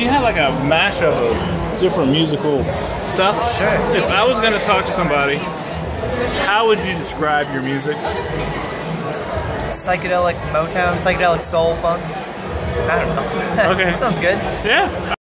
you have like a mashup of different musical stuff. Sure. If I was going to talk to somebody, how would you describe your music? Psychedelic Motown, psychedelic soul funk. I don't know. Okay. Sounds good. Yeah.